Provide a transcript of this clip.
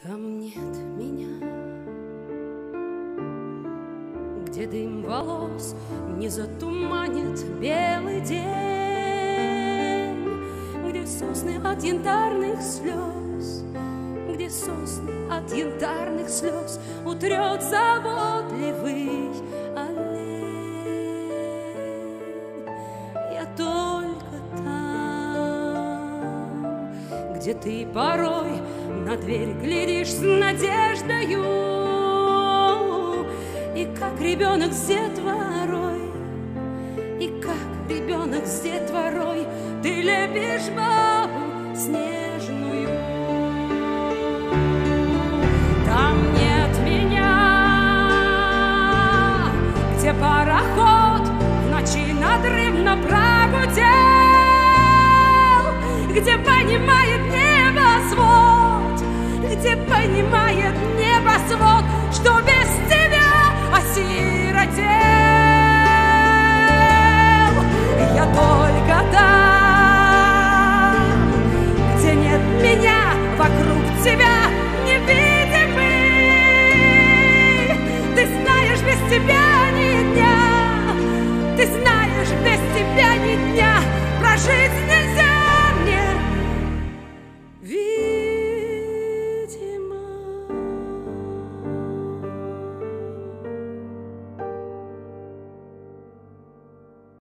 Там нет меня, где дым волос не затуманит белый день, где сосны от янтарных слез, где сосны от янтарных слез утрет заботливый олень. Я только там, где ты порой на дверь глядишь с надеждою, и как ребенок с детворой, и как ребенок с детворой ты лепишь бабу снежную. Там нет меня, где пароход в ночи надрывно прогудел, где понимает небосвод, где понимает небосвод, что без тебя осиротел.